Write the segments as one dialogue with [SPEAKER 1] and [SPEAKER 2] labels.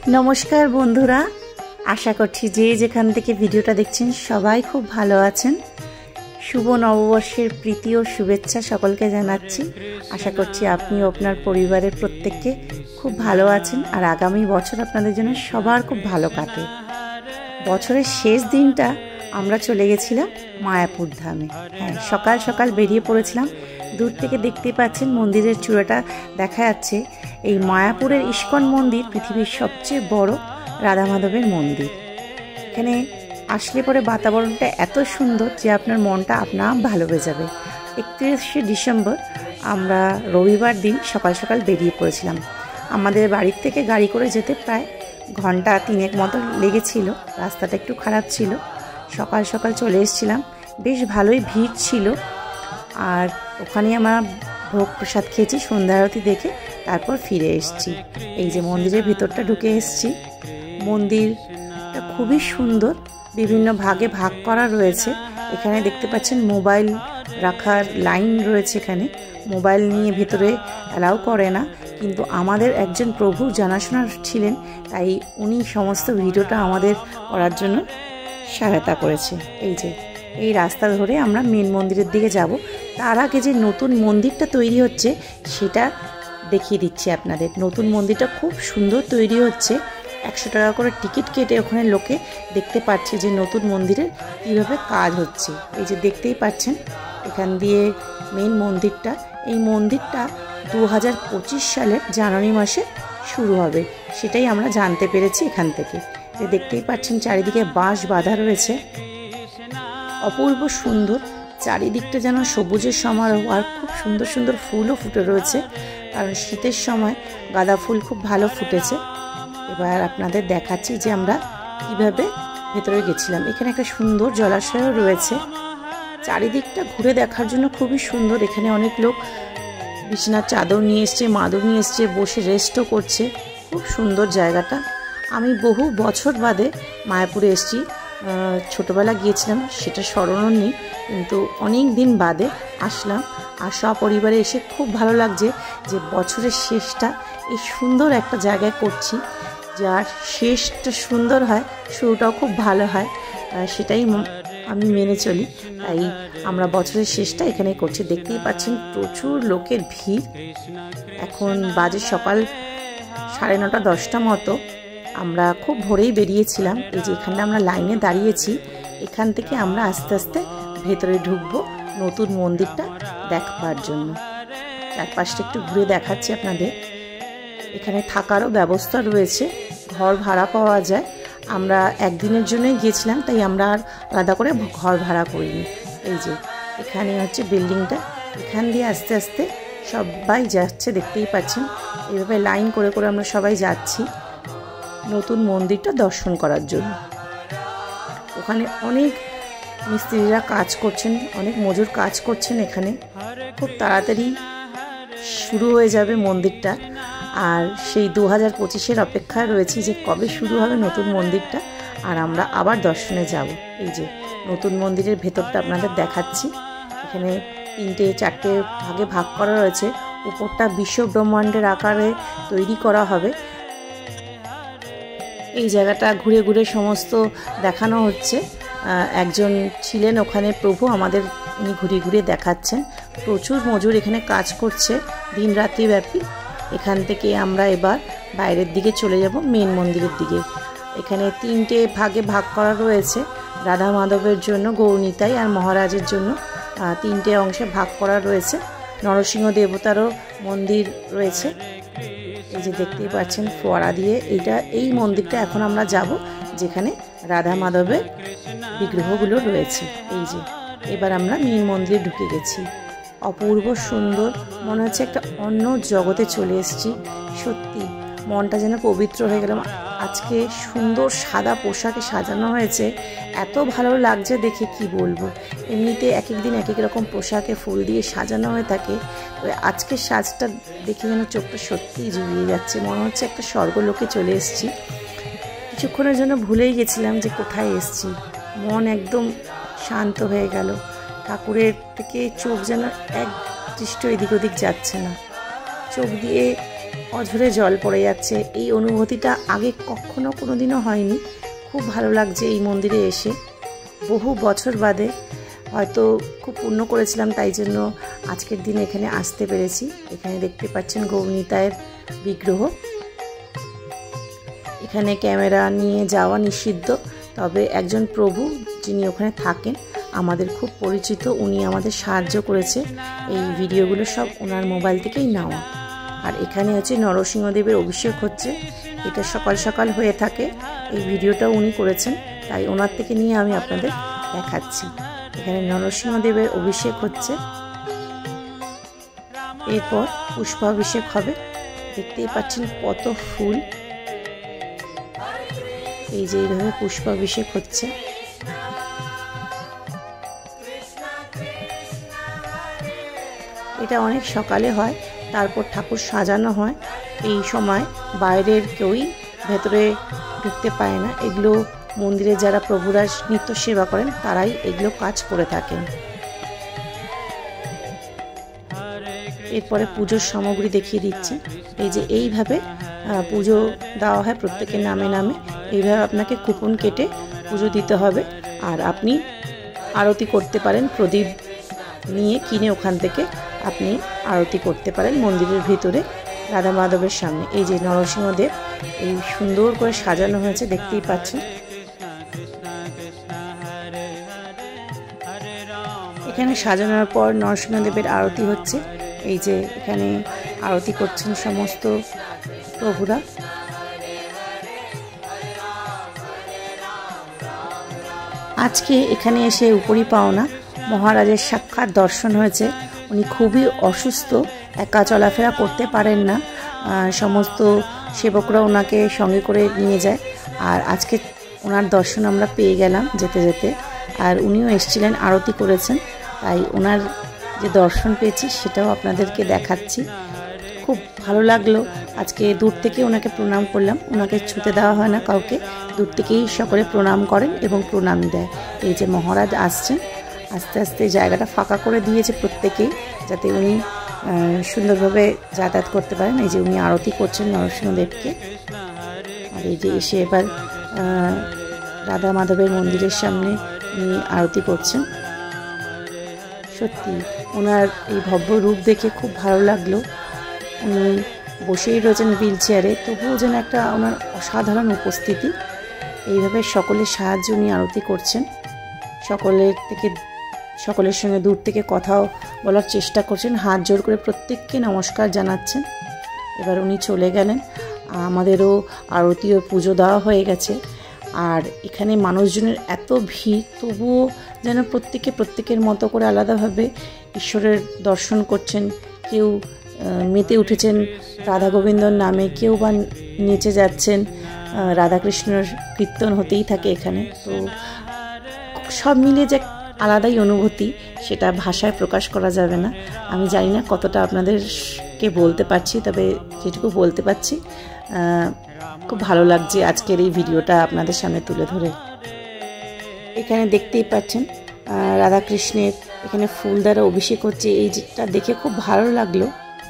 [SPEAKER 1] नमस्कार बंधुरा आशा करছি যে যেখান থেকে ভিডিওটা দেখছেন সবাই খুব ভালো আছেন। শুভ নববর্ষের প্রীতি ও শুভেচ্ছা সকলকে জানাচ্ছি। আশা করছি আপনিও আপনার পরিবারের প্রত্যেককে খুব ভালো আছেন আর আগামী বছর আপনাদের জন্য সবার খুব ভালো কাটে। বছরের শেষ দিনটা আমরা চলে গেছিলাম মায়াপুর ধামে। হ্যাঁ, সকাল সকাল বেরিয়ে পড়েছিলাম। দূর থেকে দেখতেই পাচ্ছেন মন্দিরের চূড়াটা দেখা যাচ্ছে। এই মায়াপুরের ইস্কন মন্দির পৃথিবীর সবচেয়ে বড় রাধা মাধবের মন্দির। এখানে আসলে পরে বাতাবরণটা এত সুন্দর যে আপনার মনটা আপনা ভালো হয়ে যাবে। 31শে ডিসেম্বর আমরা রবিবার দিন সকাল সকাল বেরিয়ে পড়েছিলাম। আমাদের বাড়ির থেকে গাড়ি করে যেতে প্রায় ঘন্টা 3 মতো লেগেছিল। রাস্তাটা একটু খারাপ ছিল। সকাল সকাল চলে এসেছিলাম, বেশ ভালোই ভিড় ছিল। আর ওখানে আমরা ভোগ প্রসাদ খেয়েছি, সন্ধ্যা আরতি দেখে তারপর ফিরে এসেছি। এই যে মন্দিরের ভিতরটা ঢুকে এসেছি। মন্দিরটা খুবই সুন্দর, বিভিন্ন ভাগে ভাগ করা রয়েছে। এখানে দেখতে পাচ্ছেন মোবাইল রাখার লাইন রয়েছে। এখানে মোবাইল নিয়ে ভিতরে অ্যালাউ করে না, কিন্তু আমাদের একজন প্রভু জানাশোনা ছিলেন, তাই উনি সমস্ত ভিডিওটা আমাদের করার জন্য সহায়তা করেছে। এই যে এই রাস্তা ধরে আমরা মেন মন্দিরের দিকে যাব। তার আগে যে নতুন মন্দিরটা তৈরি হচ্ছে সেটা দেখিয়ে দিচ্ছি আপনাদের। নতুন মন্দিরটা খুব সুন্দর তৈরি হচ্ছে। 100 টাকা করে টিকিট কেটে ওখানে লোকে দেখতে পাচ্ছে যে নতুন মন্দিরের কীভাবে কাজ হচ্ছে। এই যে দেখতেই পাচ্ছেন এখান দিয়ে মেন মন্দিরটা। এই মন্দিরটা 2025 সালের জানুয়ারি মাসে শুরু হবে, সেটাই আমরা জানতে পেরেছি এখান থেকে। যে দেখতেই পাচ্ছেন চারিদিকে বাঁশ বাঁধা রয়েছে, অপূর্ব সুন্দর। চারিদিকটা যেন সবুজের সমারোহ, আর খুব সুন্দর সুন্দর ফুলও ফুটে রয়েছে, কারণ শীতের সময় গাঁদা ফুল খুব ভালো ফুটেছে। এবার আপনাদের দেখাচ্ছি যে আমরা কিভাবে ভেতরে গেছিলাম। এখানে একটা সুন্দর জলাশয়ও রয়েছে। চারিদিকটা ঘুরে দেখার জন্য খুবই সুন্দর। এখানে অনেক লোক বিছানার চাদর নিয়ে এসছে, মাদুর নিয়ে এসছে, বসে রেস্টও করছে। খুব সুন্দর জায়গাটা। আমি বহু বছর বাদে মায়াপুরে এসেছি। ছোটোবেলা গিয়েছিলাম, সেটা স্মরণও নেই, কিন্তু অনেক দিন বাদে আসলাম। আর সপরিবারে এসে খুব ভালো লাগছে যে বছরের শেষটা এই সুন্দর একটা জায়গায় করছি। যার শেষটা সুন্দর হয়, শুরুটাও খুব ভালো হয়, সেটাই আমি মেনে চলি। তাই আমরা বছরের শেষটা এখানেই করছি। দেখতেই পাচ্ছেন প্রচুর লোকের ভিড়। এখন বাজে সকাল 9:30 10টা মতো। আমরা খুব ভোরেই বেরিয়েছিলাম। এই যে এখানে আমরা লাইনে দাঁড়িয়েছি। এখান থেকে আমরা আস্তে আস্তে ভেতরে ঢুকবো নতুন মন্দিরটা দেখবার জন্য। চারপাশটা একটু ঘুরে দেখাচ্ছি আপনাদের। এখানে থাকারও ব্যবস্থা রয়েছে, ঘর ভাড়া পাওয়া যায়। আমরা একদিনের জন্যই গিয়েছিলাম, তাই আমরা আর আলাদা করে ঘর ভাড়া করিনি। এই যে এখানে হচ্ছে বিল্ডিংটা। এখান দিয়ে আস্তে আস্তে সবাই যাচ্ছে, দেখতেই পাচ্ছেন। এইভাবে লাইন করে করে আমরা সবাই যাচ্ছি নতুন মন্দিরটা দর্শন করার জন্য। ওখানে অনেক মিস্ত্রিরা কাজ করছেন, অনেক মজুর কাজ করছেন। এখানে খুব তাড়াতাড়ি শুরু হয়ে যাবে মন্দিরটা। আর সেই 2025-এর অপেক্ষায় রয়েছি যে কবে শুরু হবে নতুন মন্দিরটা, আর আমরা আবার দর্শনে যাব। এই যে নতুন মন্দিরের ভেতরটা আপনাদের দেখাচ্ছি। এখানে 3-4টে ভাগে ভাগ করা রয়েছে। উপরটা বিশ্ব ব্রহ্মাণ্ডের আকারে তৈরি করা হবে। এই জায়গাটা ঘুরে ঘুরে সমস্ত দেখানো হচ্ছে। একজন ছিলেন ওখানে প্রভু, আমাদের উনি ঘুরে ঘুরে দেখাচ্ছেন। প্রচুর মজুর এখানে কাজ করছে দিন রাত্রি ব্যাপী। এখান থেকে আমরা এবার বাইরের দিকে চলে যাব, মেন মন্দিরের দিকে। এখানে 3টে ভাগে ভাগ করা রয়েছে। রাধা মাধবের জন্য, গৌরনিতাই আর মহারাজের জন্য 3টে অংশে ভাগ করা রয়েছে। নরসিংহ দেবতারও মন্দির রয়েছে। এই যে দেখতেই পাচ্ছেন ফোয়ারা দিয়ে। এই মন্দিরটা এখন আমরা যাব যেখানে রাধা মাধবের বিগ্রহগুলো রয়েছে। এই যে এবার আমরা মেন মন্দিরে ঢুকে গেছি। অপূর্ব সুন্দর, মনে হচ্ছে একটা অন্য জগতে চলে এসেছি। সত্যি মনটা যেন পবিত্র হয়ে গেলাম। আজকে সুন্দর সাদা পোশাকে সাজানো হয়েছে, এত ভালো লাগছে দেখে কি বলবো। এমনিতে এক এক দিন এক এক রকম পোশাকে ফুল দিয়ে সাজানো হয়ে থাকে, তবে আজকের সাজটা দেখে যেন চোখটা সত্যিই জুড়িয়ে যাচ্ছে। মনে হচ্ছে একটা স্বর্গলোকে চলে এসেছি। কিছুক্ষণের জন্য ভুলেই গেছিলাম যে কোথায় এসেছি। মন একদম শান্ত হয়ে গেল। ঠাকুরের থেকে চোখ যেন এক দৃষ্ট এদিক ওদিক যাচ্ছে না। চোখ দিয়ে অঝরে জল পড়ে যাচ্ছে। এই অনুভূতিটা আগে কখনো কোনোদিনও হয়নি। খুব ভালো লাগছে এই মন্দিরে এসে। বহু বছর বাদে হয়তো খুব পুণ্য করেছিলাম, তাই জন্য আজকের দিনে এখানে আসতে পেরেছি। এখানে দেখতে পাচ্ছেন গৌরনিতায়ের বিগ্রহ। এখানে ক্যামেরা নিয়ে যাওয়া নিষিদ্ধ, তবে একজন প্রভু যিনি ওখানে থাকেন আমাদের খুব পরিচিত, উনি আমাদের সাহায্য করেছে। এই ভিডিওগুলো সব ওনার মোবাইল থেকেই নেওয়া। আর এখানে হচ্ছে নরসিংহদেবের অভিষেক হচ্ছে, এটা সকাল সকাল হয়ে থাকে। এই ভিডিওটা উনি করেছেন, তাই ওনার থেকে নিয়ে আমি আপনাদের দেখাচ্ছি। এখানে নরসিংহদেবের অভিষেক হচ্ছে, এরপর পুষ্পাভিষেক হবে। দেখতেই পাচ্ছেন কত ফুল, এই যে এইভাবে পুষ্পাভিষেক হচ্ছে। এটা অনেক সকালে হয়, তারপর ঠাকুর সাজানো হয়। এই সময় বাইরের কেউই ভেতরে ঢুকতে পায় না। এগুলো মন্দিরে যারা প্রভুরা নিত্য সেবা করেন তারাই এগুলো কাজ করে থাকেন। এরপরে পুজোর সামগ্রী দেখিয়ে দিচ্ছি। এই যে এইভাবে পুজো দেওয়া হয় প্রত্যেকের নামে নামে। এইভাবে আপনাকে কুপন কেটে পুজো দিতে হবে। আর আপনি আরতি করতে পারেন, প্রদীপ নিয়ে কিনে ওখান থেকে আপনি আরতি করতে পারেন মন্দিরের ভিতরে রাধা মাধবের সামনে। এই যে নরসিংহদেব এই সুন্দর করে সাজানো হয়েছে, দেখতেই পাচ্ছেন। এখানে সাজানোর পর নরসিংহদেবের আরতি হচ্ছে। এই যে এখানে আরতি করছেন সমস্ত প্রভুরা। আজকে এখানে এসে উপরি পাওনা মহারাজের সাক্ষাৎ দর্শন হয়েছে। উনি খুবই অসুস্থ, একা চলাফেরা করতে পারেন না, সমস্ত সেবকরা ওনাকে সঙ্গে করে নিয়ে যায়। আর আজকে ওনার দর্শন আমরা পেয়ে গেলাম যেতে যেতে। আর উনিও এসেছিলেন, আরতি করেছেন, তাই ওনার যে দর্শন পেয়েছি সেটাও আপনাদেরকে দেখাচ্ছি। খুব ভালো লাগলো। আজকে দূর থেকে ওনাকে প্রণাম করলাম। ওনাকে ছুতে দেওয়া হয় না কাউকে, দূর থেকেই সকলে প্রণাম করেন এবং প্রণাম দেয়। এই যে মহারাজ আসছেন, আস্তে আস্তে জায়গাটা ফাঁকা করে দিয়েছে প্রত্যেকেই, যাতে উনি সুন্দরভাবে যাতায়াত করতে পারেন। এই যে উনি আরতি করছেন নরসিংহদেবকে। আর এই যে এসে এবার রাধা মাধবের মন্দিরের সামনে উনি আরতি করছেন। সত্যি ওনার এই ভব্য রূপ দেখে খুব ভালো লাগলো। উনি বসেই রয়েছেন হুইল চেয়ারে, তবুও যেন একটা ওনার অসাধারণ উপস্থিতি। এইভাবে সকলের সাহায্যে উনি আরতি করছেন। সকলের সঙ্গে দূর থেকে কথাও বলার চেষ্টা করছেন, হাত জোর করে প্রত্যেককে নমস্কার জানাচ্ছেন। এবার উনি চলে গেলেন। আমাদেরও আরতি ও পুজো দেওয়া হয়ে গেছে। আর এখানে মানুষজনের এত ভিড়, তবুও যেন প্রত্যেকের মতো করে আলাদাভাবে ঈশ্বরের দর্শন করছেন। কেউ মেতে উঠেছেন রাধা গোবিন্দর নামে, কেউ বা নেচে যাচ্ছেন। রাধাকৃষ্ণের কীর্তন হতেই থাকে এখানে। তো সব মিলে যে আলাদাই অনুভূতি, সেটা ভাষায় প্রকাশ করা যাবে না। আমি জানি না কতটা আপনাদেরকে বলতে পারছি, তবে যেটুকু বলতে পারছি খুব ভালো লাগছে আজকের এই ভিডিওটা আপনাদের সামনে তুলে ধরে। এখানে দেখতেই পাচ্ছেন রাধাকৃষ্ণের এখানে ফুল দ্বারা অভিষেক হচ্ছে, এইটা দেখে খুব ভালো লাগলো।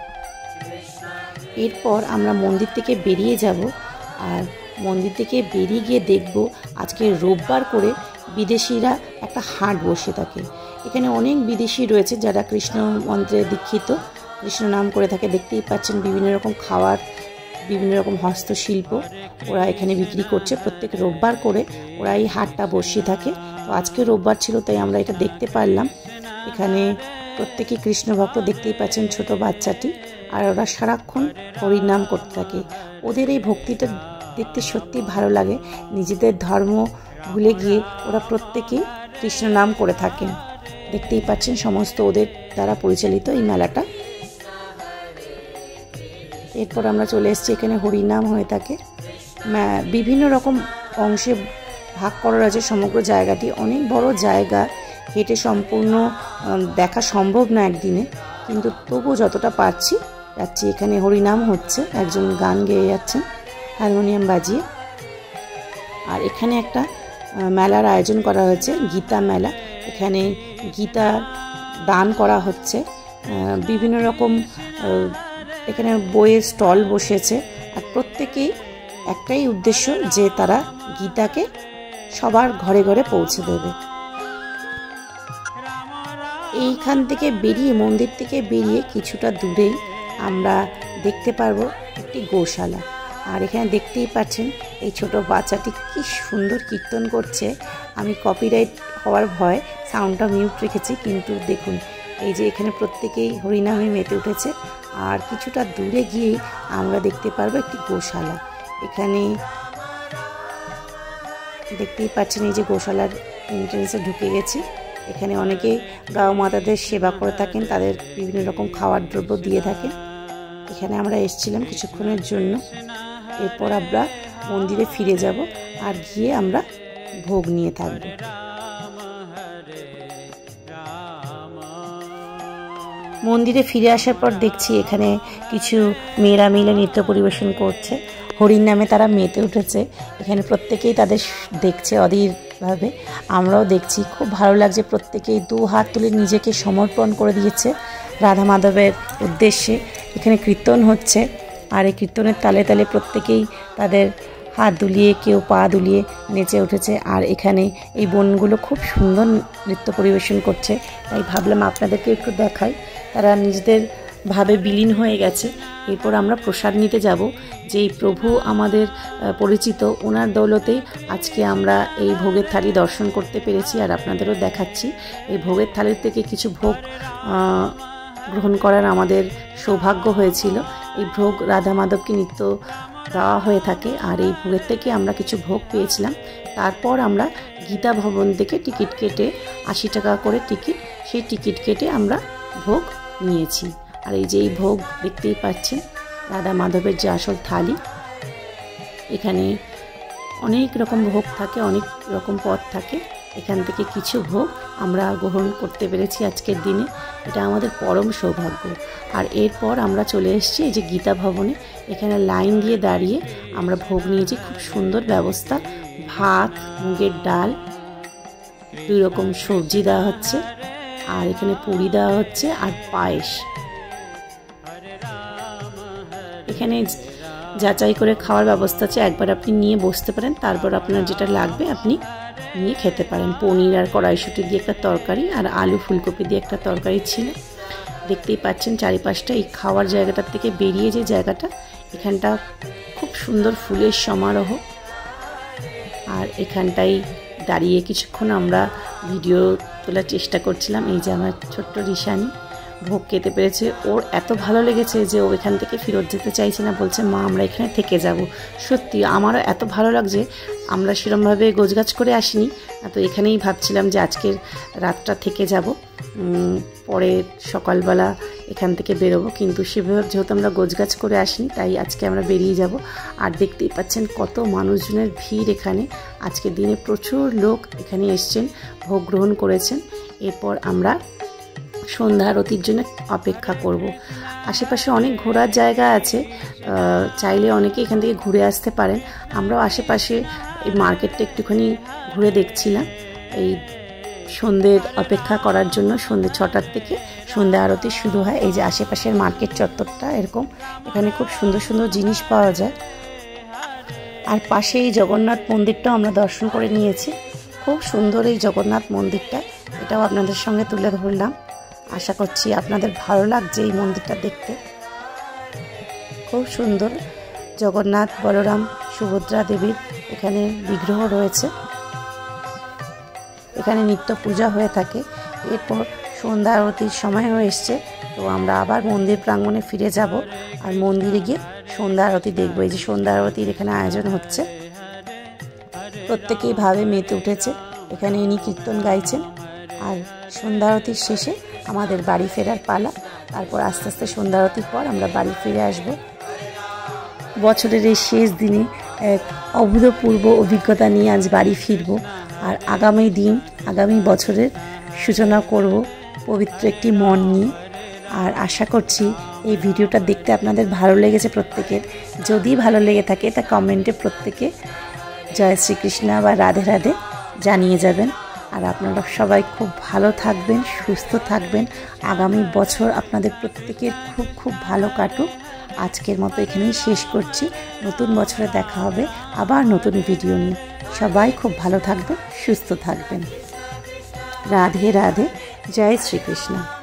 [SPEAKER 1] এরপর আমরা মন্দির থেকে বেরিয়ে যাব। আর মন্দির থেকে বেরিয়ে গিয়ে দেখব আজকে রোববার করে বিদেশিরা একটা হাট বসে থাকে। এখানে অনেক বিদেশি রয়েছে যারা কৃষ্ণ মন্ত্রে দীক্ষিত, কৃষ্ণ নাম করে থাকে। দেখতেই পাচ্ছেন বিভিন্ন রকম খাবার, বিভিন্ন রকম হস্তশিল্প ওরা এখানে বিক্রি করছে। প্রত্যেক রোববার করে ওরা এই হাটটা বসিয়ে থাকে। তো আজকে রোববার ছিল, তাই আমরা এটা দেখতে পারলাম। এখানে প্রত্যেকেই কৃষ্ণ ভক্ত, দেখতেই পাচ্ছেন ছোট বাচ্চাটি। আর ওরা সারাক্ষণ হরির নাম করতে থাকে। ওদের এই ভক্তিটা দেখতে সত্যি ভালো লাগে। নিজেদের ধর্ম ভুলে গিয়ে ওরা প্রত্যেকেই কৃষ্ণ নাম করে থাকেন। দেখতেই পাচ্ছেন সমস্ত ওদের দ্বারা পরিচালিত এই মেলাটা। এরপর আমরা চলে এসেছি, এখানে হরিনাম হয়ে থাকে। বিভিন্ন রকম অংশে ভাগ করা আছে সমগ্র জায়গাটি। অনেক বড় জায়গা, হেঁটে সম্পূর্ণ দেখা সম্ভব না একদিনে, কিন্তু তবু যতটা পারছি যাচ্ছি। এখানে হরিনাম হচ্ছে, একজন গান গেয়ে যাচ্ছেন হারমোনিয়াম বাজিয়ে। আর এখানে একটা মেলার আয়োজন করা হয়েছে, গীতা মেলা। এখানে গীতা দান করা হচ্ছে। বিভিন্ন রকম এখানে বইয়ের স্টল বসেছে আর প্রত্যেকেই একটাই উদ্দেশ্য যে তারা গীতাকে সবার ঘরে ঘরে পৌঁছে দেবে। এইখান থেকে বেরিয়ে, মন্দির থেকে বেরিয়ে কিছুটা দূরেই আমরা দেখতে পারবো একটি গোশালা। আর এখানে দেখতেই পাচ্ছেন এই ছোট বাচ্চাটি কি সুন্দর কীর্তন করছে। আমি কপিরাইট হওয়ার ভয় সাউন্ডটা মিউট রেখেছি, কিন্তু দেখুন এই যে এখানে প্রত্যেকেই হরিনামে মেতে উঠেছে। আর কিছুটা দূরে গিয়ে আমরা দেখতে পারবো একটি গোশালা। এখানে দেখতেই পাচ্ছেন এই যে গোশালার এন্ট্রেন্সে ঢুকে গেছি। এখানে অনেকেই গাও মাতাদের সেবা করে থাকেন, তাদের বিভিন্ন রকম খাওয়ার দ্রব্য দিয়ে থাকেন। এখানে আমরা এসেছিলাম কিছুক্ষণের জন্য, এরপর আমরা মন্দিরে ফিরে যাব আর গিয়ে আমরা ভোগ নিয়ে থাকব। মন্দিরে ফিরে আসার পর দেখছি এখানে কিছু মেয়েরা মিলে নৃত্য পরিবেশন করছে। হরির নামে তারা মেতে উঠেছে। এখানে প্রত্যেকেই তাদের দেখছে অধীরভাবে, আমরাও দেখছি। খুব ভালো লাগছে, প্রত্যেকেই দু হাত তুলে নিজেকে সমর্পণ করে দিয়েছে রাধা মাধবের উদ্দেশ্যে। এখানে কীর্তন হচ্ছে আর এই কীর্তনের তালে তালে প্রত্যেকেই তাদের হাত দুলিয়ে, কেউ পা দুলিয়ে নেচে উঠেছে। আর এখানে এই বোনগুলো খুব সুন্দর নৃত্য পরিবেশন করছে, তাই ভাবলাম আপনাদেরকে একটু দেখাই। তারা নিজেদের ভাবে বিলীন হয়ে গেছে। এরপর আমরা প্রসাদ নিতে যাব। যেই প্রভু আমাদের পরিচিত, ওনার দৌলতেই আজকে আমরা এই ভোগের থালি দর্শন করতে পেরেছি আর আপনাদেরও দেখাচ্ছি। এই ভোগের থালির থেকে কিছু ভোগ গ্রহণ করার আমাদের সৌভাগ্য হয়েছিল। এই ভোগ রাধা মাধবকে নিত্য দেওয়া হয়ে থাকে আর এই ভোগের থেকে আমরা কিছু ভোগ পেয়েছিলাম। তারপর আমরা গীতা ভবন থেকে টিকিট কেটে 80 টাকা করে টিকিট, সেই টিকিট কেটে আমরা ভোগ নিয়েছি। আর এই যে এই ভোগ দেখতেই পাচ্ছেন রাধা মাধবের যে আসল থালি। এখানে অনেক রকম ভোগ থাকে, অনেক রকম পদ থাকে। এখান থেকে কিছু ভোগ আমরা গ্রহণ করতে পেরেছি আজকের দিনে, এটা আমাদের পরম সৌভাগ্য। আর এরপর আমরা চলে এসেছি এই যে গীতা ভবনে। এখানে লাইন দিয়ে দাঁড়িয়ে আমরা ভোগ নিয়েছি। খুব সুন্দর ব্যবস্থা, ভাত, মুগের ডাল, 2 রকম সবজি দেওয়া হচ্ছে আর এখানে পুরি দেওয়া হচ্ছে আর পায়েস। এখানে যাচাই করে খাওয়ার ব্যবস্থা আছে, একবার আপনি নিয়ে বসতে পারেন, তারপর আপনার যেটা লাগবে আপনি নিয়ে খেতে পারেন। পনির আর কড়াইশুঁটি দিয়ে একটা তরকারি আর আলু ফুলকপি দিয়ে একটা তরকারি ছিল। দেখতেই পাচ্ছেন চারিপাশটা এই খাওয়ার জায়গাটার থেকে বেরিয়ে যে জায়গাটা, এখানটা খুব সুন্দর ফুলের সমারোহ। আর এখানটাই দাঁড়িয়ে কিছুক্ষণ আমরা ভিডিও তোলার চেষ্টা করছিলাম। এই যে আমার ছোট্ট রিশানি ভোগ খেতে পেরেছে, ওর এত ভালো লেগেছে যে ও এখান থেকে ফেরত যেতে চাইছে না, বলছে মা আমরা এখানে থেকে যাব। সত্যি আমারও এত ভালো লাগছে। আমরা সেরকমভাবে গোছগাছ করে আসিনি, তো এখানেই ভাবছিলাম যে আজকের রাতটা থেকে যাব, পরে সকালবেলা এখান থেকে বেরোবো, কিন্তু সেভাবে যেহেতু আমরা গোছগাছ করে আসিনি তাই আজকে আমরা বেরিয়ে যাব। আর দেখতেই পাচ্ছেন কত মানুষজনের ভিড় এখানে। আজকের দিনে প্রচুর লোক এখানে এসছেন, ভোগ গ্রহণ করেছেন। এরপর আমরা সন্ধ্যা আরতির জন্য অপেক্ষা করব। আশেপাশে অনেক ঘোরার জায়গা আছে, চাইলে অনেকে এখান থেকে ঘুরে আসতে পারেন। আমরাও আশেপাশে এই মার্কেটটা একটুখানি ঘুরে দেখছিলাম এই সন্ধ্যের অপেক্ষা করার জন্য। সন্ধ্যে 6টার থেকে সন্ধ্যা আরতি শুরু হয়। এই যে আশেপাশের মার্কেট চত্বরটা এরকম, এখানে খুব সুন্দর সুন্দর জিনিস পাওয়া যায়। আর পাশে এই জগন্নাথ মন্দিরটাও আমরা দর্শন করে নিয়েছি। খুব সুন্দর এই জগন্নাথ মন্দিরটা, এটাও আপনাদের সঙ্গে তুলে ধরলাম। আশা করছি আপনাদের ভালো লাগছে এই মন্দিরটা দেখতে। খুব সুন্দর জগন্নাথ, বলরাম, সুভদ্রা দেবীর এখানে বিগ্রহ রয়েছে। এখানে নিত্য পূজা হয়ে থাকে। এরপর সন্ধ্যা আরতির সময় হয়ে এসছে, তো আমরা আবার মন্দির প্রাঙ্গণে ফিরে যাব আর মন্দিরে গিয়ে সন্ধ্যা আরতি দেখবো। এই যে সন্ধ্যা আরতির এখানে আয়োজন হচ্ছে, প্রত্যেকেই ভাবে মেতে উঠেছে। এখানে ইনি কীর্তন গাইছেন আর সন্ধ্যা আরতির শেষে আমাদের বাড়ি ফেরার পালা। তারপর আস্তে আস্তে সন্ধ্যা আরতির পর আমরা বাড়ি ফিরে আসব। বছরের এই শেষ দিনে এক অভূতপূর্ব অভিজ্ঞতা নিয়ে আজ বাড়ি ফিরব আর আগামী বছরের সূচনা করব পবিত্র একটি মন নিয়ে। আর আশা করছি এই ভিডিওটা দেখতে আপনাদের ভালো লেগেছে প্রত্যেকের। যদি ভালো লেগে থাকে তা কমেন্টে প্রত্যেকে জয় শ্রীকৃষ্ণ বা রাধে রাধে জানিয়ে যাবেন। আর আপনারা সবাই খুব ভালো থাকবেন, সুস্থ থাকবেন। আগামী বছর আপনাদের প্রত্যেকের খুব খুব ভালো কাটুক। আজকের মতো এখানেই শেষ করছি। নতুন বছরে দেখা হবে আবার নতুন ভিডিও নিয়ে। সবাই খুব ভালো থাকবেন, সুস্থ থাকবেন। রাধে রাধে, জয় শ্রীকৃষ্ণ।